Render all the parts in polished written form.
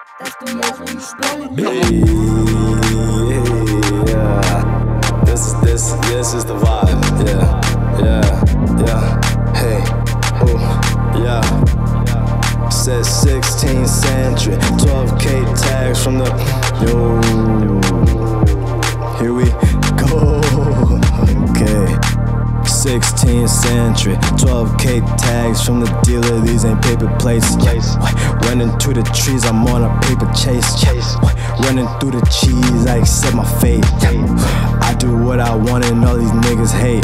Yeah, this is the vibe. Yeah. Hey, oh, yeah. Says 16th century, 12K tags from the Here we go. Okay. 16th century, 12K tags from the dealer. These ain't paper plates. Running through the trees, I'm on a paper chase. Running through the cheese, I accept my fate. I do what I want and all these niggas hate.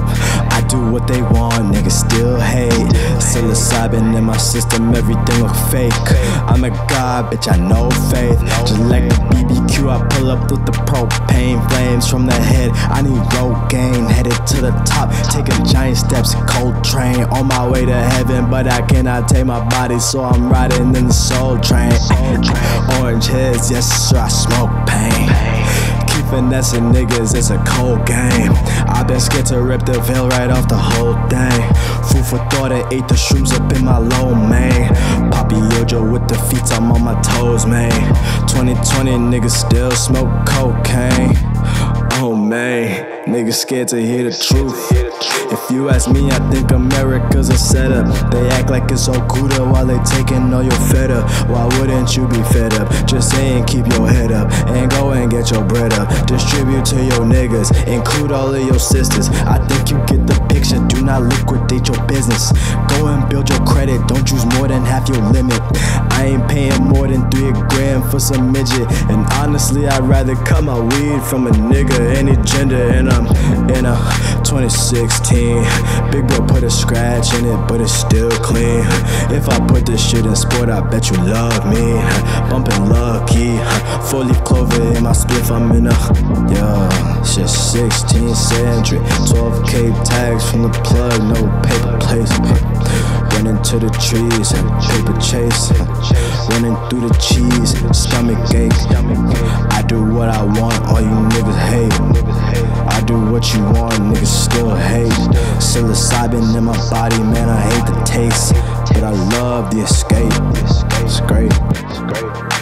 I do what they want, niggas still hate. Psilocybin in my system, everything look fake. I'm a god, bitch, I know faith. Just like the BBQ, I pull up with the propane flames from the head. I need Rogaine, headed to the top, taking giant steps, cold train. On my way to heaven, but I cannot take my body, so I'm riding in the soul train. Orange heads, yes sir, I smoke pain. Keep finessing niggas, it's a cold game. I've been scared to rip the veil right off the whole thing. Food for thought, I ate the shrooms up in my low man. Poppy Yojo with the feet, I'm on my toes, man. 2020 niggas still smoke cocaine. Oh man, niggas scared to hear the truth. If you ask me, I think America's a setup. They act like it's all Gouda while they taking all your fed up. Why wouldn't you be fed up? Just saying, keep your head up and go and get your bread up. Distribute to your niggas, include all of your sisters. I think you get the picture, do not liquidate your business. Go and build your credit, don't use more than half your limit. I ain't paying more than 3 grand for some midget. And honestly, I'd rather cut my weed from a nigga, any gender. And I'm in a 2016. Big bro put a scratch in it, but it's still clean. If I put this shit in sport, I bet you love me. Bumpin' lucky, 4-leaf clover in my spliff, I'm in a shit 16th century, 12K tags from the plug, no paper plates. Running to the trees, paper chase. Running through the cheese, stomach ache. I do what I want, all you niggas hate. I do what you want, niggas still hate. Psilocybin in my body, man, I hate the taste, but I love the escape. It's great.